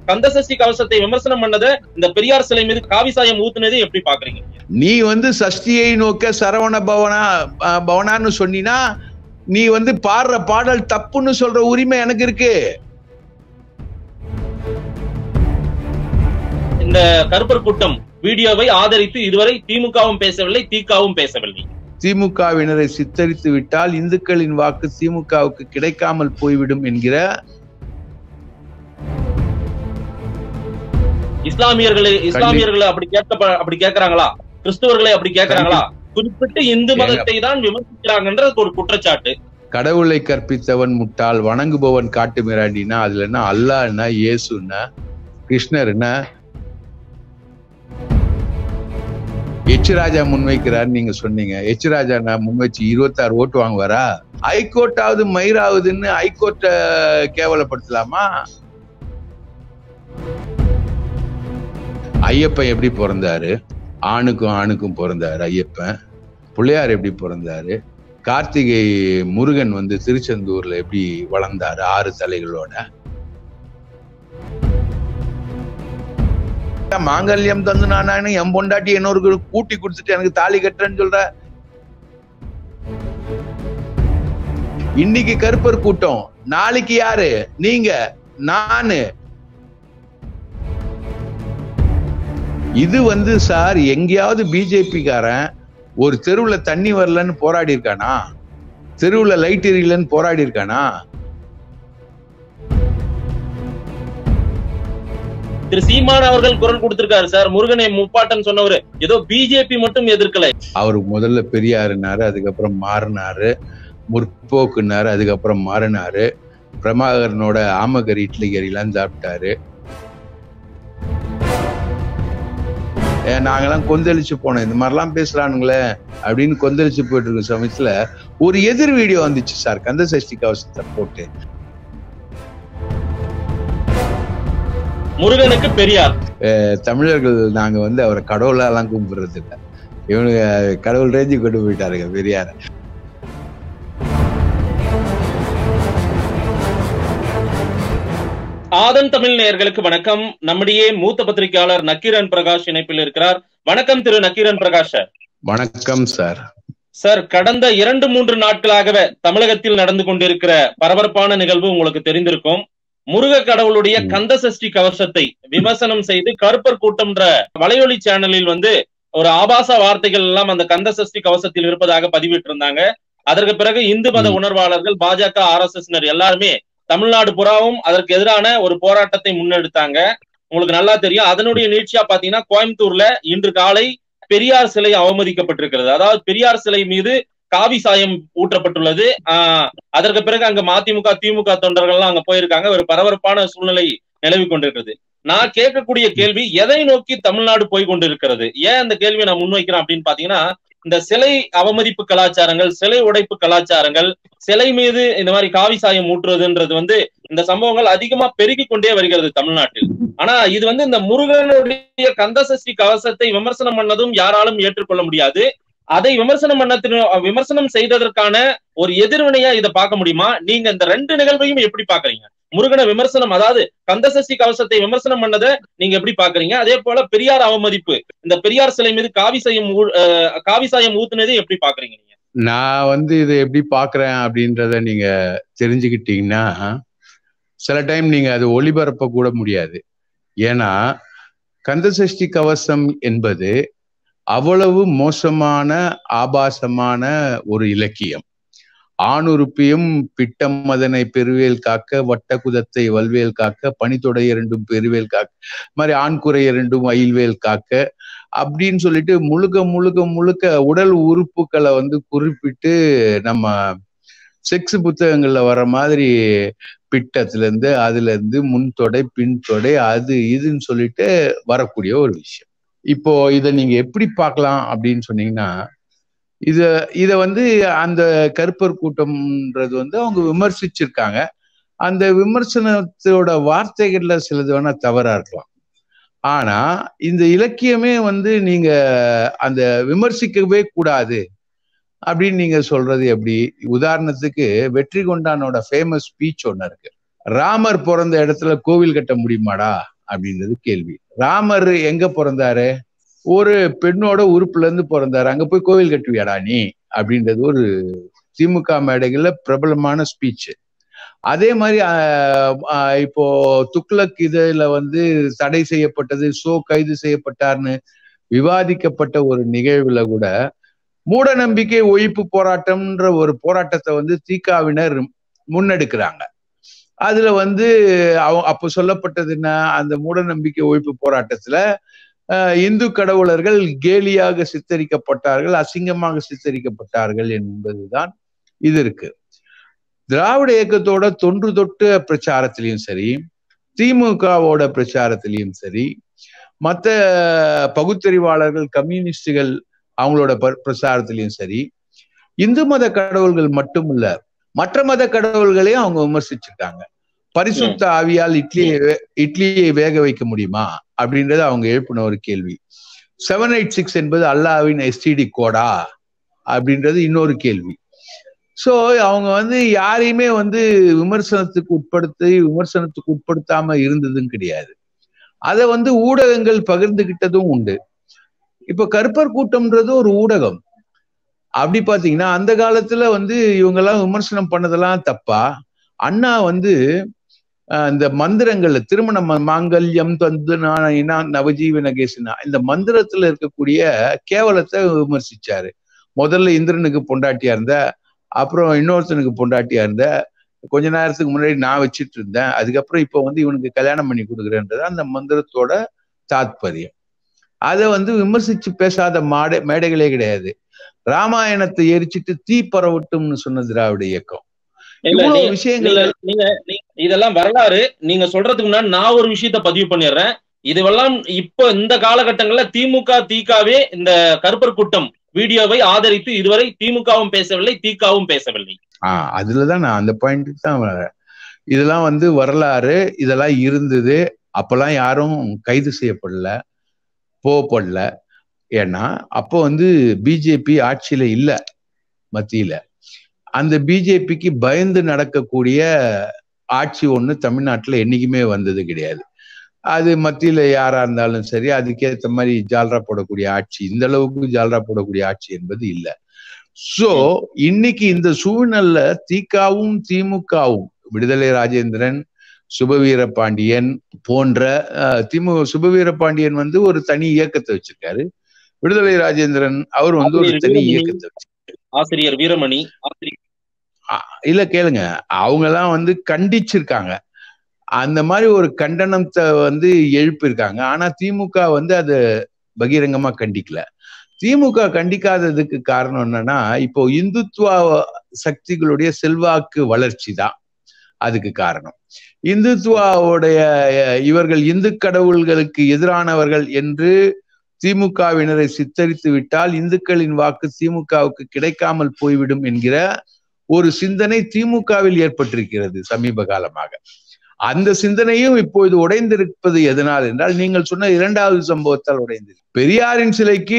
கந்த சஷ்டி கவசத்தை விமர்சனம் பண்ணதை இந்த பெரியார் சிலை மீது காவி சாயம் ஊத்துனதை எப்படி பாக்குறீங்க? நீ சஷ்டியை நோக்க சரவண பவனான்னு சொன்னா நீ பாடுற பாடல் தப்புன்னு சொல்ற உரிமை எனக்கு இருக்கு. இந்த கருப்பர் கூட்டம் வீடியோவை ஆதரித்து இதுவரை திமுகவும் பேசவில்லை, திகாவும் பேசவில்லை. திமுகவினரை சித்தரித்து விட்டால் இந்துக்களின் வாக்கு திமுகவுக்கு கிடைக்காமல் போய்விடும் என்கிற இஸ்லாமியர்களை அப்படி கேட்கிறாங்களா? கிறிஸ்தவர்களை அப்படி கேட்கிறாங்களா? குறிப்பிட்டு இந்து மதத்தை தான் விமர்சிக்கிறாங்கன்ற ஒரு குற்றச்சாட்டு. கடவுளை கற்பித்தவன் முட்டாள், வணங்குபவன் காட்டு மிராண்டினா அதுல என்ன அல்லாஹ் என்ன, இயேசு என்ன, கிருஷ்ணர் என்ன? எச் ராஜா முன்வைக்கிறார் நீங்க சொன்னீங்க. எச் ராஜா நான் முன்வச்சு 26 ஓட்டு வாங்குவாரா? ஹைகோர்ட்டாவது மயிராகுதுன்னு ஹைகோர்ட்ட கேவலப்படுத்தலாமா? ஐயப்பன் எப்படி பிறந்தாரு? ஆணுக்கும் பிறந்தாரு ஐயப்பன். பிள்ளையார் எப்படி பிறந்தாரு? கார்த்திகை முருகன் திருச்செந்தூர்ல எப்படி வளர்ந்தாரு 6 தலைகளோட? மாங்கல்யம் தந்து நானு என் பொண்டாட்டி இன்னொரு கூட்டி கொடுத்துட்டு எனக்கு தாலி கட்டுறேன்னு சொல்ற. இன்னைக்கு கருப்பர் கூட்டம், நாளைக்கு யாரு? நீங்க, நானு. இது சார் எங்கேயாவது பிஜேபி காரன் ஒரு தெருவுல தண்ணி வரலன்னு போராடி இருக்கானா? தெருவுல லைட் எரியலன்னு போராடி இருக்கானா? திரு சீமான் அவர்கள் குரல் கொடுத்திருக்காரு சார். முருகனை முப்பாட்டன் சொன்னவரு ஏதோ பிஜேபி மட்டும் எதிர்க்கல. அவரு முதல்ல பெரியாருனாரு, அதுக்கப்புறம் மாறினாரு, முற்போக்குனாரு, அதுக்கப்புறம் மாறினாரு. பிரபாகரனோட ஆமகரி இட்லி கறிலாம் சாப்பிட்டாரு. நாங்கெல்லாம் கொந்தளிச்சு போனோம், இந்த மாதிரிலாம் பேசுறானுங்களே அப்படின்னு கொந்தளிச்சு போயிட்டு இருக்க சமயத்துல ஒரு எதிர் வீடியோ வந்துச்சு சார், கந்த சஷ்டி கவசத்தை போட்டு. முருகனுக்கு பெரியார் தமிழர்கள் நாங்க அவரை கடவுளாலாம் கும்பிடுறது இல்லை. இவனுங்க கடவுள் ரேஞ்சி கொண்டு போயிட்டாருங்க பெரியார. ஆதன் தமிழ் நேயர்களுக்கு வணக்கம். நம்முடைய மூத்த பத்திரிகையாளர் நக்கீரன் பிரகாஷ் இணைப்பில் இருக்கிறார். வணக்கம் திரு நக்கீரன் பிரகாஷ். வணக்கம் சார். சார், கடந்த 2-3 நாட்களாகவே தமிழகத்தில் நடந்து கொண்டிருக்கிற பரபரப்பான நிகழ்வு உங்களுக்கு தெரிந்திருக்கும். முருக கடவுளுடைய கந்த சஷ்டி கவசத்தை விமர்சனம் செய்து கருப்பர் கூட்டம்ன்ற வலையொலி சேனலில் ஒரு ஆபாச வார்த்தைகள் எல்லாம் அந்த கந்த சஷ்டி கவசத்தில் இருப்பதாக பதிவிட்டு இருந்தாங்க. அதற்கு பிறகு இந்து மத உணர்வாளர்கள், பாஜக, RSS எல்லாருமே தமிழ்நாடு புறாவும் அதற்கு எதிரான ஒரு போராட்டத்தை முன்னெடுத்தாங்க. உங்களுக்கு நல்லா தெரியும். அதனுடைய நீட்சியா பாத்தீங்கன்னா கோயம்புத்தூர்ல இன்று காலை பெரியார் சிலை அவமதிக்கப்பட்டிருக்கிறது. அதாவது பெரியார் சிலை மீது காவி சாயம் ஊற்றப்பட்டுள்ளது. அதற்கு பிறகு அங்க மதிமுக, திமுக தொண்டர்கள்லாம் அங்க போயிருக்காங்க. ஒரு பரபரப்பான சூழ்நிலை நிலவி கொண்டிருக்கிறது. நான் கேட்கக்கூடிய கேள்வி, எதை நோக்கி தமிழ்நாடு போய் கொண்டிருக்கிறது? ஏன் அந்த கேள்வியை நான் முன்வைக்கிறேன் அப்படின்னு பாத்தீங்கன்னா, இந்த சிலை அவமதிப்பு கலாச்சாரங்கள், சிலை உடைப்பு கலாச்சாரங்கள், சிலை மீது இந்த மாதிரி காவி சாயம் ஊற்றுவதுன்றது இந்த சம்பவங்கள் அதிகமா பெருகி கொண்டே வருகிறது தமிழ்நாட்டில். ஆனா இது இந்த முருகனுடைய கந்த சஷ்டி கவசத்தை விமர்சனம் பண்ணதும் யாராலும் ஏற்றுக்கொள்ள முடியாது. அதை விமர்சனம் செய்ததற்கான ஒரு எதிர்வினையா இதை பார்க்க முடியுமா? நீங்க இந்த 2 நிகழ்வையும் எப்படி பாக்குறீங்க? முருகனை விமர்சனம், அதாவது கந்த சஷ்டி கவசத்தை விமர்சனம் பண்ணதை நீங்க எப்படி பாக்குறீங்க? அதே போல பெரியார் அவமதிப்பு, இந்த பெரியார் சிலை மீது காவி சாயம் ஊத்துனதை எப்படி பாக்குறீங்க நீங்க? நான் இதை எப்படி பாக்குறேன் அப்படின்றத நீங்க தெரிஞ்சுக்கிட்டீங்கன்னா சில டைம் நீங்க அது ஒளிபரப்ப கூட முடியாது. ஏன்னா கந்த சஷ்டி கவசம் என்பது அவ்வளவு மோசமான ஆபாசமான ஒரு இலக்கியம். ஆணுறுப்பியும் பிட்டம் மதனை பெருவேல் காக்க, வட்ட குதத்தை வல்வேல் காக்க, பனித்தொடை 2 பெருவேல் காக்க, மாதிரி ஆண்குறை 2 அயில்வேல் காக்க அப்படின்னு சொல்லிட்டு முழுக்க முழுக்க முழுக்க உடல் உறுப்புகளை குறிப்பிட்டு நம்ம செக்ஸ் புத்தகங்கள்ல வர மாதிரி பிட்டத்துல இருந்து அதுல இருந்து முன்தொடை பின்தொடை அது இதுன்னு சொல்லிட்டு வரக்கூடிய ஒரு விஷயம். இப்போ இதை நீங்க எப்படி பார்க்கலாம் அப்படின்னு சொன்னீங்கன்னா, இத அந்த கருப்பர் கூட்டம்ன்றது அவங்க விமர்சிச்சிருக்காங்க. அந்த விமர்சனத்தோட வார்த்தைகள்ல சிலது வேணா தவறா இருக்கலாம். ஆனா இந்த இலக்கியமே நீங்க அந்த விமர்சிக்கவே கூடாது அப்படின்னு நீங்க சொல்றது எப்படி? உதாரணத்துக்கு வெற்றி கொண்டானோட ஃபேமஸ் ஸ்பீச் ஒண்ணு இருக்கு. ராமர் பிறந்த இடத்துல கோவில் கட்ட முடியுமாடா அப்படின்றது கேள்வி. ராமர் எங்க பிறந்தாரு? ஒரு பெண்ணோட உறுப்புல இருந்து பிறந்தாரு. அங்க போய் கோவில் கட்டுவியாடா நீ அப்படின்றது ஒரு திமுக மேடைகள்ல பிரபலமான ஸ்பீச். அதே மாதிரி இப்போ துக்ளக் இதுல வந்து தடை செய்யப்பட்டது, கைது செய்யப்பட்டார்னு விவாதிக்கப்பட்ட ஒரு நிகழ்வுல கூட மூட நம்பிக்கை ஒழிப்பு போராட்டம்ன்ற ஒரு போராட்டத்தை வந்து திகாவினர் முன்னெடுக்கிறாங்க. அதுல வந்து அப்போ சொல்லப்பட்டது என்ன, அந்த மூட நம்பிக்கை ஒழிப்பு போராட்டத்துல இந்து கடவுளர்கள் கேலியாக சித்தரிக்கப்பட்டார்கள், அசிங்கமாக சித்தரிக்கப்பட்டார்கள் என்பதுதான் இது இருக்கு. திராவிட இயக்கத்தோட தொன்று தொட்டு பிரச்சாரத்திலையும் சரி, திமுகவோட பிரச்சாரத்திலையும் சரி, மற்ற பகுத்தறிவாளர்கள் கம்யூனிஸ்டுகள் அவங்களோட பிரச்சாரத்திலையும் சரி, இந்து மத கடவுள்கள் மட்டும் இல்ல மற்ற மத கடவுள்களையும் அவங்க விமர்சிச்சிருக்காங்க. பரிசுத்த ஆவியால் இட்லியை வேக வைக்க முடியுமா அப்படின்றது அவங்க எழுப்பின ஒரு கேள்வி. 786 என்பது அல்லாவின் எஸ்டிடி கோடா அப்படின்றது இன்னொரு கேள்வி. சோ அவங்க வந்து யாரையுமே வந்து விமர்சனத்துக்கு உட்படுத்தாம இருந்ததும் கிடையாது. அதை வந்து ஊடகங்கள் பகிர்ந்துகிட்டதும் உண்டு. இப்ப கருப்பர் கூட்டம்ன்றது ஒரு ஊடகம். அப்படி பாத்தீங்கன்னா அந்த காலத்துல வந்து இவங்க எல்லாம் விமர்சனம் பண்ணதெல்லாம் தப்பா? அண்ணா வந்து இந்த மந்திரங்கள்ல திருமண மாங்கல்யம் தந்து நவஜீவன கேசுனா இந்த மந்திரத்துல இருக்கக்கூடிய கேவலத்தை விமர்சிச்சாரு. முதல்ல இந்திரனுக்கு பொண்டாட்டியா இருந்த, அப்புறம் இன்னொருத்தனுக்கு பொண்டாட்டியா இருந்த, கொஞ்ச நேரத்துக்கு முன்னாடி நான் வச்சிட்டு இருந்தேன், அதுக்கப்புறம் இப்ப வந்து இவனுக்கு கல்யாணம் பண்ணி கொடுக்குறேன்றது அந்த மந்திரத்தோட தாத்பரியம். அதை வந்து விமர்சிச்சு பேசாத மேடைகளே கிடையாது. ராமாயணத்தை எரிச்சிட்டு தீ பரவட்டும்னு சொன்ன திராவிட இயக்கம். இவ்வளவு விஷயங்கள் இதெல்லாம் வரலாறு. நீங்க சொல்றதுக்கு முன்னாடி நான் ஒரு விஷயத்த பதிவு பண்ணிடுறேன். இதுவெல்லாம் இப்ப இந்த காலகட்டங்கள்ல திமுக திகாவே இந்த கருப்பர் கூட்டம் வீடியோவை ஆதரித்து இதுவரை திமுகவும் பேசவில்லை, திகாவும் பேசவில்லை. அதுலதான் நான் அந்த பாயிண்ட்டுக்கு தான் வரேன். இதெல்லாம் வந்து வரலாறு, இதெல்லாம் இருந்தது. அப்பெல்லாம் யாரும் கைது செய்யப்படல, போகப்படல. ஏன்னா அப்போ வந்து பிஜேபி ஆட்சியில இல்ல மத்தியில. அந்த பிஜேபிக்கு பயந்து நடக்கக்கூடிய ஆட்சி ஒண்ணு தமிழ்நாட்டுல என்னைக்குமே வந்தது கிடையாது. அது மத்தியில யாரா இருந்தாலும் சரி, அதுக்கேற்ற மாதிரி ஜால்ரா போடக்கூடிய ஆட்சி, இந்த அளவுக்கு ஜால்ரா போடக்கூடிய ஆட்சி என்பது இல்லை. சோ இன்னைக்கு இந்த சூழ்நிலை திகாவும் திமுகவும் விடுதலை ராஜேந்திரன், சுபவீரபாண்டியன் போன்ற சுபவீரபாண்டியன் வந்து ஒரு தனி இயக்கத்தை வச்சிருக்காரு. விடுதலை ராஜேந்திரன் அவர் வந்து ஒரு தனி இயக்கத்தை வச்சிருக்காரு. ஆசிரியர் வீரமணி இல்ல கேளுங்க, அவங்க எல்லாம் வந்து கண்டிச்சிருக்காங்க. அந்த மாதிரி ஒரு கண்டனத்தை வந்து எழுப்பியிருக்காங்க. ஆனா திமுக வந்து அதை பகிரங்கமா கண்டிக்கல. திமுக கண்டிக்காததுக்கு காரணம் என்னன்னா, இப்போ இந்துத்துவ சக்திகளுடைய செல்வாக்கு வளர்ச்சி தான் அதுக்கு காரணம். இந்துத்துவாவுடைய இவர்கள் இந்து கடவுள்களுக்கு எதிரானவர்கள் என்று திமுகவினரை சித்தரித்து விட்டால் இந்துக்களின் வாக்கு திமுகவுக்கு கிடைக்காமல் போய்விடும் என்கிற ஒரு சிந்தனை திமுகவில் ஏற்பட்டிருக்கிறது சமீப காலமாக. அந்த சிந்தனையும் இப்பொழுது உடைந்திருப்பது எதனால் என்றால், நீங்கள் சொன்ன இரண்டாவது சம்பவத்தால் உடைந்தது. பெரியாரின் சிலைக்கு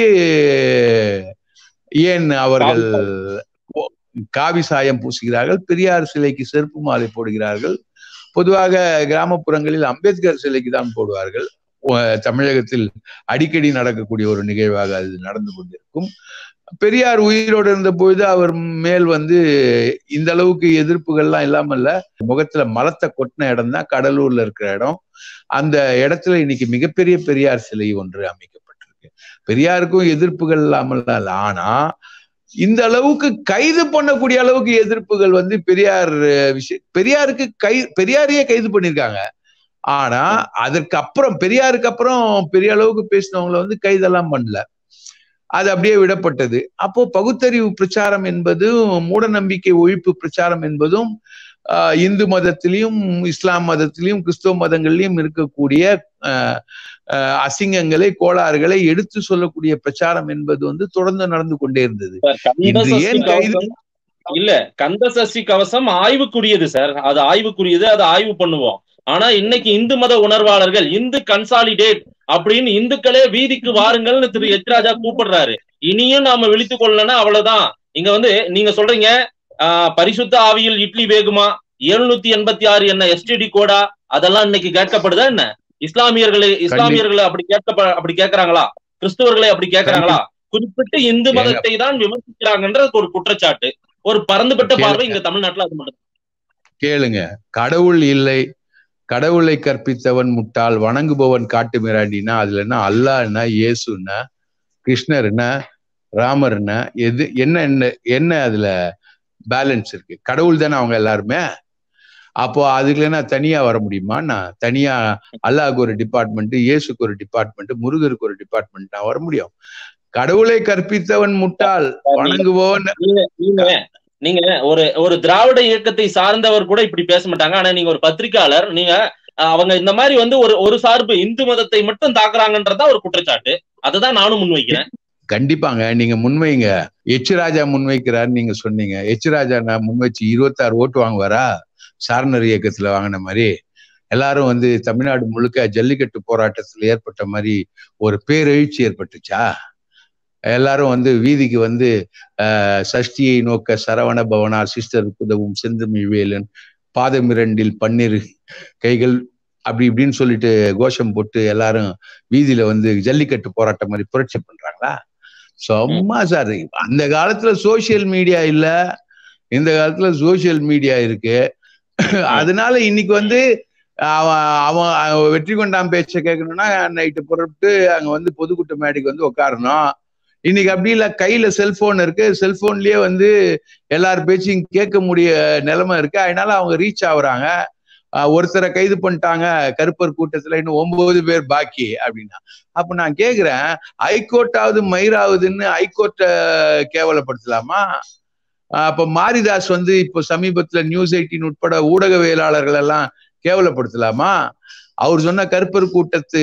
ஏன் அவர்கள் காவி சாயம் பூசுகிறார்கள்? பெரியார் சிலைக்கு செருப்பு மாலை போடுகிறார்கள். பொதுவாக கிராமப்புறங்களில் அம்பேத்கர் சிலைக்கு தான் போடுவார்கள். தமிழகத்தில் அடிக்கடி நடக்கக்கூடிய ஒரு நிகழ்வாக அது நடந்து கொண்டிருக்கும். பெரியார் உயிரோடு இருந்த பொழுது அவர் மேல் வந்து இந்த அளவுக்கு எதிர்ப்புகள்லாம் இல்லாமல்ல, முகத்துல மலத்தை கொட்டின இடம் தான் கடலூர்ல இருக்கிற இடம். அந்த இடத்துல இன்னைக்கு மிகப்பெரிய பெரியார் சிலை ஒன்று அமைக்கப்பட்டிருக்கு. பெரியாருக்கும் எதிர்ப்புகள் இல்லாமல் இல்ல. ஆனா இந்த அளவுக்கு கைது பண்ணக்கூடிய அளவுக்கு எதிர்ப்புகள் வந்து பெரியாருக்கு பெரியாரையே கைது பண்ணிருக்காங்க. ஆனா அதற்கு அப்புறம் பெரியாருக்கு அப்புறம் பெரிய அளவுக்கு பேசினவங்களை வந்து கைதெல்லாம் பண்ணல, அது அப்படியே விடப்பட்டது. அப்போ பகுத்தறிவு பிரச்சாரம் என்பதும் மூட நம்பிக்கை ஒழிப்பு பிரச்சாரம் என்பதும் இந்து மதத்திலையும் இஸ்லாம் மதத்திலையும் கிறிஸ்தவ மதங்கள்லயும் இருக்கக்கூடிய அசிங்கங்களை கோளாறுகளை எடுத்து சொல்லக்கூடிய பிரச்சாரம் என்பது வந்து தொடர்ந்து நடந்து கொண்டே இருந்தது. இல்ல, கந்த சஷ்டி கவசம் ஆய்வுக்குரியது சார், அது ஆய்வுக்குரியது, அதை ஆய்வு பண்ணுவோம். ஆனா இன்னைக்கு இந்து மத உணர்வாளர்கள் இந்து கன்சாலிடேட் அப்படின்னு இந்துக்களே வீதிக்கு வாருங்கள்னு திரு எச்ராஜா கூப்பிடுறாரு. இனியும் நாம விழித்துக் கொள்ளலன்னா அவ்வளவுதான். இங்க வந்து நீங்க சொல்றீங்க பரிசுத்த ஆவியில் இட்லி வேகுமா, 786 என்ன எஸ்டிடி கோடா, அதெல்லாம் இன்னைக்கு கேட்கப்படுதா என்ன? இஸ்லாமியர்களை அப்படி கேட்கறாங்களா? கிறிஸ்தவர்களை அப்படி கேட்கறாங்களா? குறிப்பிட்டு இந்து மதத்தை தான் விமர்சிக்கிறாங்கன்ற ஒரு குற்றச்சாட்டு, ஒரு பரந்துபட்ட பார்வை இங்க தமிழ்நாட்டுல அது மட்டும். கேளுங்க, கடவுள் இல்லை, கடவுளை கற்பித்தவன் முட்டாள், வணங்குபவன் காட்டு மிராண்டினா அதுல என்ன அல்லாஹ்னா, இயேசுன்னா, கிருஷ்ணர்னா, ராமர்னா, எது என்ன அதுல பேலன்ஸ் இருக்கு? கடவுள் தானே அவங்க எல்லாருமே. அப்போ அதுல என்ன தனியா வர முடியுமா? நான் தனியா அல்லாஹ்க்கு ஒரு டிபார்ட்மெண்ட், இயேசுக்கு ஒரு டிபார்ட்மெண்ட், முருகருக்கு ஒரு டிபார்ட்மெண்ட் நான் வர முடியும்? கடவுளை கற்பித்தவன் முட்டாள், வணங்குபவன். நீங்க ஒரு திராவிட இயக்கத்தை சார்ந்தவர் கூட இப்படி பேச மாட்டாங்க. ஆனா நீங்க ஒரு பத்திரிகையாளர், நீங்க அவங்க இந்த மாதிரி ஒரு சார்பு இந்து மதத்தை மட்டும் தாக்குறாங்கன்றதா ஒரு குற்றச்சாட்டு. அதுதான் நானும் முன்வைக்கிறேன். கண்டிப்பாங்க, நீங்க முன்வைங்க. எச் ராஜா முன்வைக்கிறார் நீங்க சொன்னீங்க. எச் ராஜா நான் முன்வச்சு 26 ஓட்டு வாங்குவாரா? சாரணர் இயக்கத்துல வாங்கின மாதிரி எல்லாரும் தமிழ்நாடு முழுக்க ஜல்லிக்கட்டு போராட்டத்தில் ஏற்பட்ட மாதிரி ஒரு பேரெழுச்சி ஏற்பட்டுச்சா? எல்லாரும் வீதிக்கு சஷ்டியை நோக்க சரவண பவனார் சிஸ்டருக்கு உதவும் செந்தமிழ் வேலன் பாதமிரண்டில் பன்னிரு கைகள் அப்படி இப்படின்னு சொல்லிட்டு கோஷம் போட்டு எல்லாரும் வீதியில ஜல்லிக்கட்டு போராட்டம் மாதிரி புரட்சி பண்றாங்களா? சும்மா சார். அந்த காலத்துல சோசியல் மீடியா இல்ல, இந்த காலத்துல சோசியல் மீடியா இருக்கு. அதனால இன்னைக்கு அவன் வெற்றி கொண்டாம் பேச்ச கேட்கணும்னா நைட்டு புறப்பட்டு அங்க பொதுக்கூட்ட மேடைக்கு உட்காரணும். இன்னைக்கு அப்படி இல்ல, கையில செல்போன் இருக்கு, செல்போன்லயே எல்லார் பேச்சையும் கேட்க முடிய நிலைமை இருக்கு. அதனால அவங்க ரீச் ஆகுறாங்க. ஒருத்தரை கைது பண்ணிட்டாங்க கருப்பர் கூட்டத்துல, இன்னும் 9 பேர் பாக்கி அப்படின்னா. அப்ப நான் கேக்குறேன், ஹைகோர்ட்டாவது மயிராவதுன்னு ஹைகோர்ட்டை கேவலப்படுத்தலாமா? அப்ப மாரிதாஸ் இப்போ சமீபத்துல நியூஸ் 18 உட்பட ஊடகவியலாளர்கள் எல்லாம் கேவலப்படுத்தலாமா? அவர் சொன்ன கருப்பர் கூட்டத்து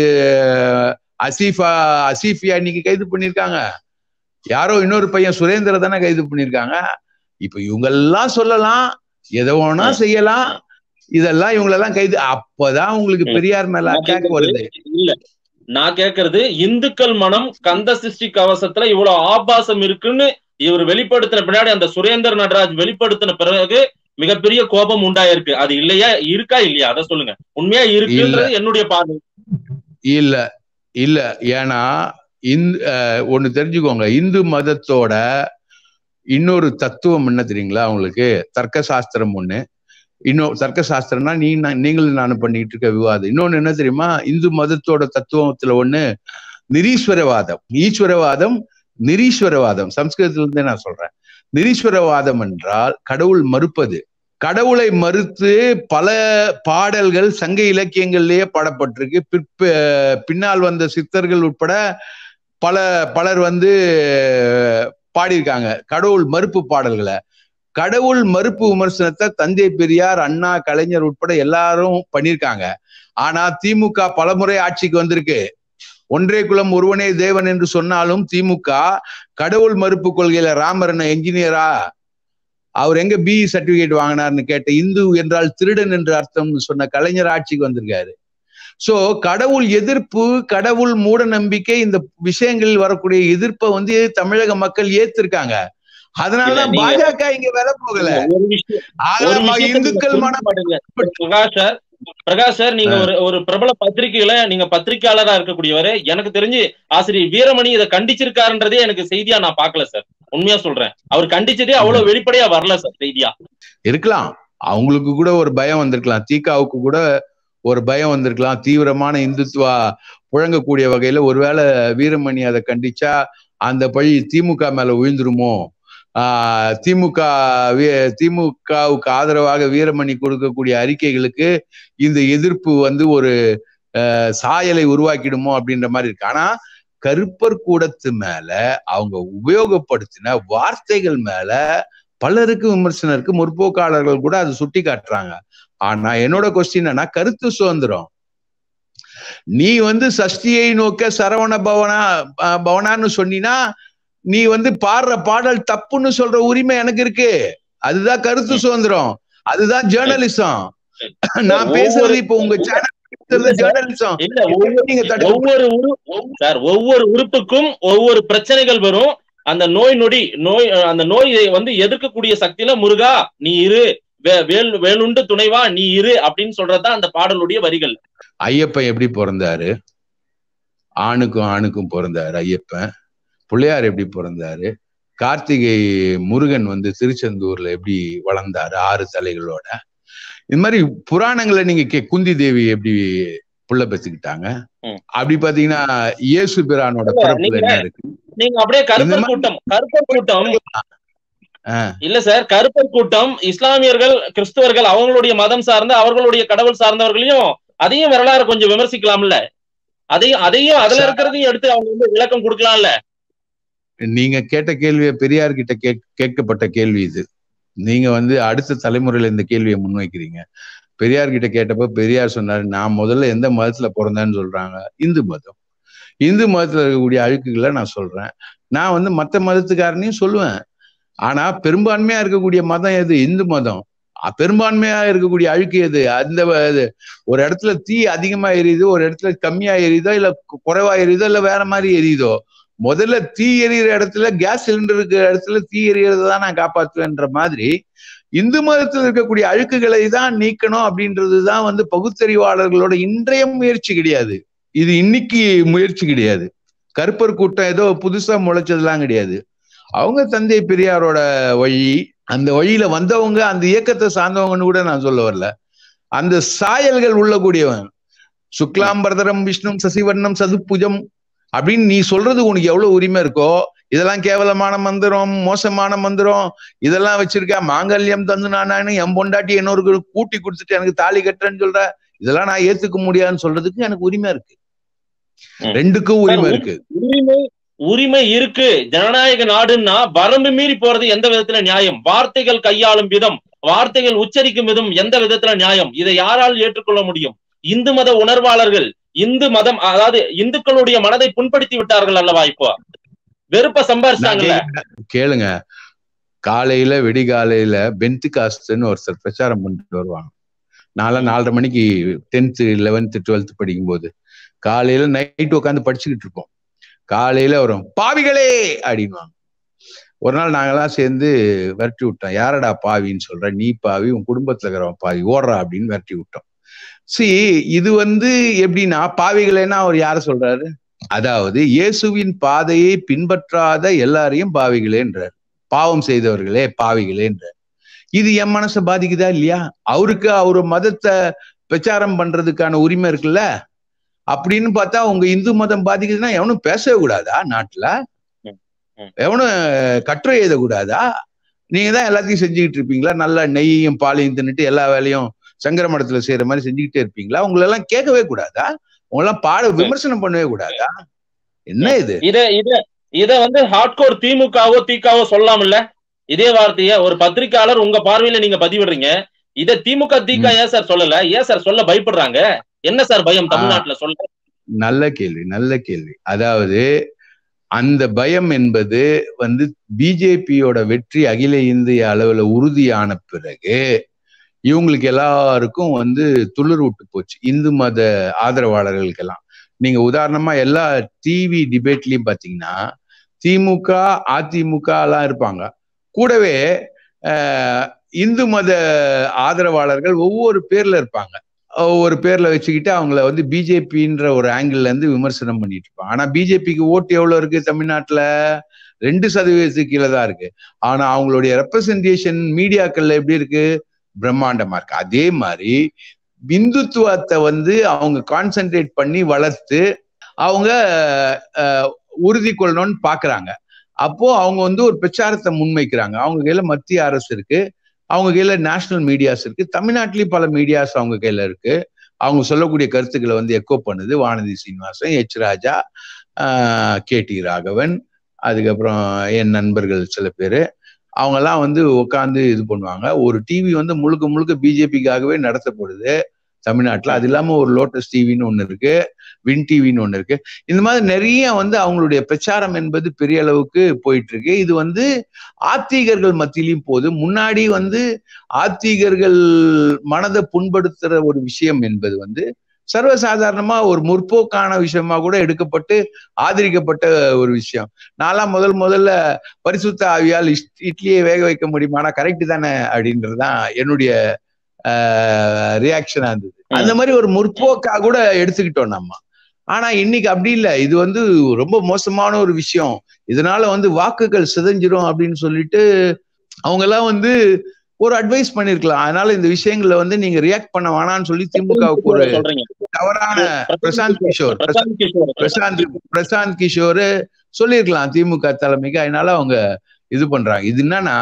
அசீஃபியா இன்னைக்கு கைது பண்ணிருக்காங்க. யாரோ இன்னொரு பையன் சுரேந்திர தானே கைது பண்ணிருக்காங்க. இப்ப இவங்க எல்லாம் சொல்லலாம், எதை வேணா செய்யலாம், இதெல்லாம் இவங்களெல்லாம் கைது. அப்பதான் உங்களுக்கு பெரியார் மேல அட்டாக் வருது. இல்ல, நான் கேக்குறது, இந்துக்கள் மனம் கந்த சிருஷ்டி கவசத்துல இவ்வளவு ஆபாசம் இருக்குன்னு இவர் வெளிப்படுத்தின பின்னாடி, அந்த சுரேந்தர் நடராஜ் வெளிப்படுத்தின பிறகு மிகப்பெரிய கோபம் உண்டாயிருக்கு. அது இல்லையா, இருக்கா இல்லையா? அதை சொல்லுங்க. உண்மையா இருக்குன்றது என்னுடைய பார்வை. இல்ல இல்ல, ஏன்னா ஒண்ணு தெரிஞ்சுக்கோங்க, இந்து மதத்தோட இன்னொரு தத்துவம் என்ன தெரியுங்களா உங்களுக்கு? தர்க்க சாஸ்திரம் ஒண்ணு, இன்னொரு தர்க்க சாஸ்திரம்னா நீங்களும் நானும் பண்ணிட்டு இருக்க விவாதம். இன்னொன்னு என்ன தெரியுமா? இந்து மதத்தோட தத்துவத்துல ஒண்ணு நிரீஸ்வரவாதம், ஈஸ்வரவாதம், நிரீஸ்வரவாதம். சம்ஸ்கிருதத்துல இருந்தே நான் சொல்றேன். நிரீஸ்வரவாதம் என்றால் கடவுள் மறுப்பது. கடவுளை மறுத்து பல பாடல்கள் சங்க இலக்கியங்கள்லயே பாடப்பட்டிருக்கு. பின்னால் வந்த சித்தர்கள் உட்பட பலர் பாடியிருக்காங்க கடவுள் மறுப்பு பாடல்களை. கடவுள் மறுப்பு விமர்சனத்தை தந்தை பெரியார், அண்ணா, கலைஞர் உட்பட எல்லாரும் பண்ணியிருக்காங்க. ஆனா திமுக பலமுறை ஆட்சிக்கு வந்திருக்கு. ஒன்றே குலம் ஒருவனே தேவன் என்று சொன்னாலும் திமுக கடவுள் மறுப்பு கொள்கையில ராமர் என்ஜினியரா, அவர் எங்க பிஇ சர்டிபிகேட் வாங்கினார்னு கேட்ட, இந்து என்றால் திருடன் என்று அர்த்தம் சொன்ன கலைஞர் ஆட்சிக்கு வந்திருக்காரு. சோ கடவுள் எதிர்ப்பு, கடவுள் மூட நம்பிக்கை, இந்த விஷயங்களில் வரக்கூடிய எதிர்ப்பை தமிழக மக்கள் ஏத்திருக்காங்க. அதனாலதான் பாஜக இங்க வேலை போகல. இந்துக்கள் மனம். பிரகாஷ் சார், நீங்க ஒரு பிரபல பத்திரிகையில நீங்க பத்திரிகையாளரா இருக்கக்கூடியவரு. எனக்கு தெரிஞ்சு ஆசிரியர் வீரமணி இதை கண்டிச்சிருக்காருன்றதே எனக்கு செய்தியா நான் பாக்கல சார். உண்மையா சொல்றேன், அவர் கண்டிச்சதே அவ்வளவு வெளிப்படையா வரல சார் செய்தியா. இருக்கலாம், அவங்களுக்கு கூட ஒரு பயம் வந்திருக்கலாம், தீகாவுக்கு கூட ஒரு பயம் வந்திருக்கலாம். தீவிரமான இந்துத்துவா புழங்கக்கூடிய வகையில ஒருவேளை வீரமணி அதை கண்டிச்சா அந்த பழி திமுக மேல விழுந்துருமோ, திமுகவுக்கு ஆதரவாக வீரமணி கொடுக்கக்கூடிய அறிக்கைகளுக்கு இந்த எதிர்ப்பு ஒரு சாயலை உருவாக்கிடுமோ அப்படின்ற மாதிரி இருக்கு. ஆனா கருப்பர் கூடத்து மேல அவங்க உபயோகப்படுத்தின வார்த்தைகள் மேல பலருக்கு விமர்சனம் இருக்கு. முற்போக்காளர்கள் கூட அதை சுட்டி காட்டுறாங்க. ஆனா என்னோட கொஸ்டின் என்ன, கருத்து சுதந்திரம். நீ சஷ்டியை நோக்க சரவண பவனான்னு சொன்னா, நீ பாடுற பாடல் தப்புன்னு சொல்ற உரிமை எனக்கு இருக்கு. அதுதான் கருத்து சுதந்திரம், அதுதான் ஜேர்னலிசம். நான் பேசுறது இப்ப உங்க சேனல் ஜேர்னலிசம். ஒவ்வொரு உறுப்புக்கும் ஒவ்வொரு பிரச்சனைகள் வரும். அந்த நோய் எதிர்க்கக்கூடிய சக்தியில முருகா நீ இரு, வேலுண்டு துணைவா நீ இரு அப்படின்னு சொல்றதுதான் அந்த பாடலுடைய வரிகள். ஐயப்பன் எப்படி பிறந்தாரு? ஆணுக்கும் ஆணுக்கும் பிறந்தாரு ஐயப்பன். பிள்ளையார் எப்படி பிறந்தாரு? கார்த்திகை முருகன் வந்து திருச்செந்தூர்ல எப்படி வளர்ந்தாரு 6 தலைகளோட? இது மாதிரி புராணங்களை நீங்க குந்தி தேவி எப்படி புள்ள பெற்றுக்கிட்டாங்க? அப்படி பாத்தீங்கன்னா இயேசு பிரானோட பிறப்புல என்ன இருக்கு? நீங்க அப்படியே கருப்பர் கூட்டம் இல்ல சார், கருப்பர் கூட்டம் இஸ்லாமியர்கள் கிறிஸ்தவர்கள் அவங்களுடைய மதம் சார்ந்த அவர்களுடைய கடவுள் சார்ந்தவர்களையும் அதையும் வரலாறு கொஞ்சம் விமர்சிக்கலாம்ல. அதையும் அதுல இருக்கிறதையும் எடுத்து அவங்க வந்து விளக்கம் கொடுக்கலாம்ல. நீங்க கேட்ட கேள்வியை பெரியார் கிட்ட கேட்கப்பட்ட கேள்வி இது. நீங்க வந்து அடுத்த தலைமுறையில இந்த கேள்வியை முன்வைக்கிறீங்க. பெரியார் கிட்ட கேட்டப்ப பெரியார் சொன்னாரு, நான் முதல்ல எந்த மதத்துல பிறந்தேன்னு சொல்றாங்க, இந்து மதம். இந்து மதத்துல இருக்கக்கூடிய அழுக்குகளை நான் சொல்றேன். நான் வந்து மத்த மதத்துக்காரனையும் சொல்லுவேன். ஆனா பெரும்பான்மையா இருக்கக்கூடிய மதம் எது? இந்து மதம். பெரும்பான்மையா இருக்கக்கூடிய அழுக்கு எது? அந்த ஒரு இடத்துல தீ அதிகமா எரியுதோ, ஒரு இடத்துல கம்மியா எரியுதோ, இல்ல குறைவா எரியுதோ, இல்ல வேற மாதிரி எரியுதோ, முதல்ல தீ எரியிற இடத்துல, கேஸ் சிலிண்டர் இருக்கிற இடத்துல தீ எரியறதான் நான் காப்பாற்றுவேன்ற மாதிரி இந்து மதத்தில் இருக்கக்கூடிய அழுக்குகளை தான் நீக்கணும் அப்படின்றதுதான் வந்து பகுத்தறிவாளர்களோட இன்றைய முயற்சி கிடையாது. இது இன்னைக்கு முயற்சி கிடையாது. கருப்பர் கூட்டம் ஏதோ புதுசா முளைச்சதெல்லாம் கிடையாது. அவங்க தந்தை பெரியாரோட வழி, அந்த வழியில வந்தவங்க, அந்த இயக்கத்தை சார்ந்தவங்கன்னு கூட நான் சொல்ல வரல. அந்த சாயல்கள் உள்ள கூடியவன். சுக்லாம்பரதரம் விஷ்ணு சசிவர்ணம் சதுப்புஜம் அப்படின்னு நீ சொல்றது உனக்கு எவ்வளவு உரிமை இருக்கோ, இதெல்லாம் கேவலமான மந்திரம், மோசமான மந்திரம், இதெல்லாம் வச்சிருக்க, மாங்கல்யம் தந்து நானு என் பொண்டாட்டி இன்னொரு கூட்டி கொடுத்துட்டு எனக்கு தாலி கட்டுறேன்னு சொல்ற, இதெல்லாம் நான் ஏத்துக்க முடியாதுன்னு சொல்றதுக்கு எனக்கு உரிமை இருக்கு. ரெண்டுக்கும் உரிமை இருக்கு. உரிமை இருக்கு. ஜனநாயக நாடுன்னா வரம்பு மீறி போறது எந்த விதத்துல நியாயம்? வார்த்தைகள் கையாளும் விதம், வார்த்தைகள் உச்சரிக்கும் விதம் எந்த விதத்துல நியாயம்? இதை யாரால் ஏற்றுக்கொள்ள முடியும்? இந்து மத உணர்வாளர்கள் இந்து மதம், அதாவது இந்துக்களுடைய மனதை புண்படுத்தி விட்டார்கள் அல்லவா? இப்போ வெறுப்ப சம்பாரிச்சாங்கல்ல. கேளுங்க, காலையில விடிகாலையில பென்த் காஸ்ட்னு ஒருத்தர் பிரச்சாரம் பண்ணிட்டு வருவாங்க. 4:30 மணிக்கு 10th 11th 12th படிக்கும் போது காலையில நைட்டு உட்காந்து படிச்சுக்கிட்டு இருப்போம். காலையில வரும், பாவிகளே அப்படின்வாங்க. ஒரு நாள் நாங்கெல்லாம் சேர்ந்து விரட்டி விட்டோம். யாரடா பாவின்னு சொல்ற? நீ பாவி, உன் குடும்பத்துல இருக்கிறவன் பாவி, ஓடுறா அப்படின்னு விரட்டி விட்டோம். இது வந்து எப்படின்னா, பாவிகளேன்னா அவர் யார சொல்றாரு? அதாவது இயேசுவின் பாதையை பின்பற்றாத எல்லாரையும் பாவிகளேன்றார். பாவம் செய்தவர்களே பாவிகளேன்றார். இது என் மனசை பாதிக்குதா இல்லையா? அவருக்கு அவரு மதத்தை பிரச்சாரம் பண்றதுக்கான உரிமை இருக்குல்ல. அப்படின்னு பார்த்தா உங்க இந்து மதம் பாதிக்குதுன்னா எவனும் பேசவே கூடாதா? நாட்டுல எவனும் கட்டுரை எழுதக்கூடாதா? நீங்க தான் எல்லாத்தையும் செஞ்சுக்கிட்டு இருப்பீங்களா? நல்லா நெய்யையும் பாலையும் தின்னுட்டு எல்லா வேலையும் சங்கர மடத்துல செய்யற மாதிரி செஞ்சுக்கிட்டே இருப்பீங்களா? உங்களை எல்லாம் கேட்கவே கூடாதா? உங்களெல்லாம் விமர்சனம் பண்ணவே கூடாதா? என்ன இது? இத வந்து ஹார்ட்கோர் திமுகவோ திகாவோ சொல்லலாம்ல. இதே வார்த்தைய ஒரு பத்திரிகையாளர் உங்க பார்வையில நீங்க பதிவிடுறீங்க. இத திமுக திக ஏன் சார் சொல்லல? ஏன் சார் சொல்ல பயப்படுறாங்க? என்ன சார் பயம் தமிழ்நாட்டுல? சொல்ல. நல்ல கேள்வி, நல்ல கேள்வி. அதாவது அந்த பயம் என்பது வந்து பிஜேபியோட வெற்றி அகில இந்திய அளவுல உறுதியான பிறகு இவங்களுக்கு எல்லாருக்கும் வந்து துளிர் விட்டு போச்சு. இந்து மத ஆதரவாளர்களுக்கெல்லாம் நீங்க உதாரணமா எல்லா டிவி டிபேட்லயும் பாத்தீங்கன்னா திமுக அதிமுக எல்லாம் இருப்பாங்க. கூடவே இந்து மத ஆதரவாளர்கள் ஒவ்வொரு பேர்ல இருப்பாங்க. ஒவ்வொரு பேர்ல வச்சுக்கிட்டு அவங்கள வந்து பிஜேபின்ற ஒரு ஆங்கிள் இருந்து விமர்சனம் பண்ணிட்டு இருப்பாங்க. ஆனா பிஜேபிக்கு ஓட்டு எவ்வளவு இருக்கு தமிழ்நாட்டுல? 2% கீழே தான் இருக்கு. ஆனா அவங்களுடைய ரெப்ரசன்டேஷன் மீடியாக்கள்ல எப்படி இருக்கு? பிரம்மாண்டமா இருக்கு. அதே மாதிரி இந்துத்துவத்தை வந்து அவங்க கான்சென்ட்ரேட் பண்ணி வளர்த்து அவங்க உறுதி கொள்ளணும்னு பாக்குறாங்க. அப்போ அவங்க வந்து ஒரு பிரச்சாரத்தை முன்வைக்கிறாங்க. அவங்க கையில மத்திய அரசு இருக்கு, அவங்க கையில நேஷனல் மீடியாஸ் இருக்கு, தமிழ்நாட்டிலயும் பல மீடியாஸ் அவங்க கையில இருக்கு. அவங்க சொல்லக்கூடிய கருத்துக்களை வந்து எக்கோ பண்ணுது வானதி சீனிவாசன், எச் ராஜா, கேடி ராகவன், அதுக்கப்புறம் என் நண்பர்கள் சில பேரு. அவங்கெல்லாம் வந்து உட்காந்து இது பண்ணுவாங்க. ஒரு டிவி வந்து முழுக்க முழுக்க பிஜேபிக்காகவே நடத்தப்படுது தமிழ்நாட்டுல. அது இல்லாம ஒரு லோட்டஸ் டிவின்னு ஒண்ணு இருக்கு, வின் டிவின்னு ஒண்ணு இருக்கு. இந்த மாதிரி நிறைய வந்து அவங்களுடைய பிரச்சாரம் என்பது பெரிய அளவுக்கு போயிட்டு இருக்கு. இது வந்து ஆத்திகர்கள் மத்தியிலையும் போது. முன்னாடி வந்து ஆத்திகர்கள் மனதை புண்படுத்துற ஒரு விஷயம் என்பது வந்து சர்வசாதாரணமா ஒரு முற்போக்கான விஷயமா கூட எடுக்கப்பட்டு ஆதரிக்கப்பட்ட ஒரு விஷயம். நான்லாம் முதல்ல பரிசுத்த ஆவியால் இட்லியை வேக வைக்க முடியுமா, ஆனா கரெக்ட் தானே அப்படின்றதுதான் என்னுடைய ரியாக்ஷனா இருந்தது. அந்த மாதிரி ஒரு முற்போக்கா கூட எடுத்துக்கிட்டோம் நம்ம. ஆனா இன்னைக்கு அப்படி இல்லை. இது ரொம்ப மோசமான ஒரு விஷயம். இதனால வாக்குகள் சிதைஞ்சிரும் அப்படின்னு சொல்லிட்டு அவங்க எல்லாம் ஒரு அட்வைஸ் பண்ணிருக்கலாம். அதனால இந்த விஷயங்கள்ல நீங்க ரியாக்ட் பண்ண வேணாம்னு சொல்லி திமுகவுக்கு ஒரு தவறான பிரசாந்த் கிஷோர் சொல்லிருக்கலாம் திமுக தலைமைக்கு. அதனால அவங்க இது பண்றாங்க. இது என்னன்னா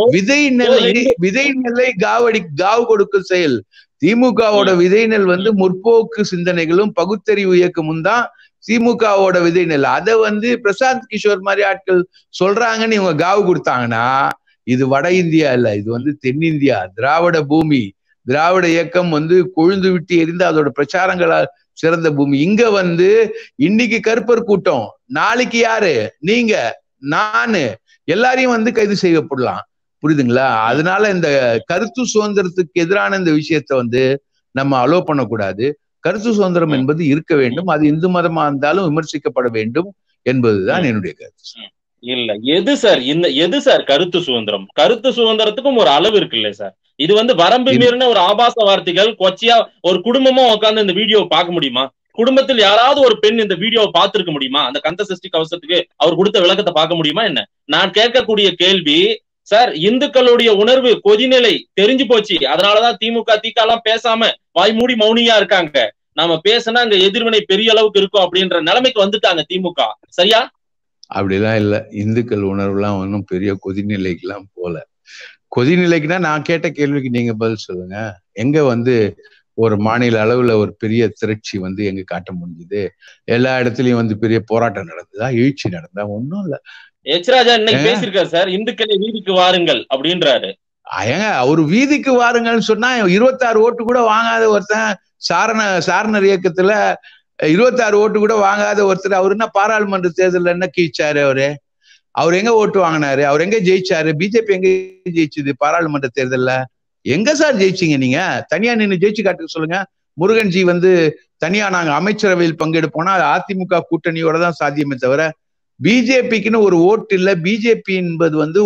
விதை நெல்லை காவு கொடுக்கும் செயல். திமுகவோட விதை நெல் முற்போக்கு சிந்தனைகளும் பகுத்தறிவு இயக்கமும் தான் திமுகவோட விதை நெல். அதை பிரசாந்த் கிஷோர் மாதிரி ஆட்கள் சொல்றாங்கன்னு இவங்க காவு கொடுத்தாங்கன்னா இது வட இந்தியா இல்ல, இது தென்னிந்தியா, திராவிட பூமி. திராவிட இயக்கம் கொழுந்து விட்டு எரிந்து அதோட பிரச்சாரங்களால் சிறந்த பூமி. இங்க இன்னைக்கு கருப்பர் கூட்டம், நாளைக்கு யாரு, நீங்க, நானு, எல்லாரையும் கைது செய்யப்படலாம். புரியுதுங்களா? அதனால இந்த கருத்து சுதந்திரத்துக்கு எதிரான இந்த விஷயத்த நம்ம அலோ பண்ணக்கூடாது. கருத்து சுதந்திரம் என்பது இருக்க வேண்டும். அது இந்து மதமா இருந்தாலும் விமர்சிக்கப்பட வேண்டும் என்பதுதான் என்னுடைய கருத்து. இல்ல எது சார் கருத்து சுதந்திரம்? கருத்து சுதந்திரத்துக்கும் ஒரு அளவு இருக்குல்ல சார். இது வரம்பு மீறின ஒரு ஆபாச வார்த்தைகள் கொச்சையா ஒரு குடும்பமா உட்கார்ந்து இந்த வீடியோவை பார்க்க முடியுமா? குடும்பத்தில் யாராவது ஒரு பெண் இந்த வீடியோவை பார்த்திருக்க முடியுமா? அந்த கந்த சஷ்டி கவசத்துக்கு அவர் கொடுத்த விளக்கத்தை பார்க்க முடியுமா என்ன? நான் கேட்கக்கூடிய கேள்வி சார், இந்துக்களுடைய உணர்வு கொதிநிலை தெரிஞ்சு போச்சு. அதனாலதான் திமுக திக எல்லாம் பேசாம வாய் மூடி மௌனியா இருக்காங்க. நாம பேசினா அங்க எதிர்வினை பெரிய அளவுக்கு இருக்கும் அப்படின்ற நிலைமைக்கு வந்துட்டாங்க திமுக. சரியா? அப்படிலாம் இல்ல. இந்துக்கள் உணர்வுலாம் ஒன்றும் பெரிய கொதிநிலைக்கெல்லாம் போல. கொதிநிலைக்குன்னா நான் கேட்ட கேள்விக்கு நீங்க பதில் சொல்லுங்க. எங்க ஒரு மாநில அளவுல ஒரு பெரிய திரட்சி எங்க காட்ட முடிஞ்சுது? எல்லா இடத்துலயும் பெரிய போராட்டம் நடந்ததா, எழுச்சி நடந்தா? ஒன்னும் இல்ல. எச் ராஜா இன்னைக்கு பேசியிருக்காரு சார், இந்துக்களை வீதிக்கு வாருங்கள் அப்படின்றாரு. ஏங்க அவரு வீதிக்கு வாருங்கள்னு சொன்னா 26 ஓட்டு கூட வாங்காத ஒருத்தன் சாரணர் இயக்கத்துல 26 ஓட்டு கூட வாங்காத ஒருத்தர் அவர் என்ன பாராளுமன்ற தேர்தலில் என்ன கீழ்ச்சாரு? அவர் எங்க ஓட்டு வாங்கினாரு? அவர் எங்க ஜெயிச்சாரு? பிஜேபி எங்க ஜெயிச்சுது பாராளுமன்ற தேர்தல்ல? எங்க சார் ஜெயிச்சிங்க? நீங்க தனியா நின்று ஜெயிச்சு காட்டுக்க சொல்லுங்க. முருகன்ஜி தனியா நாங்க அமைச்சரவையில் பங்கெடுப்போம்னா அதிமுக கூட்டணியோட தான் சாத்தியமே தவிர பிஜேபிக்குன்னு ஒரு ஓட்டு இல்ல. பிஜேபி என்பது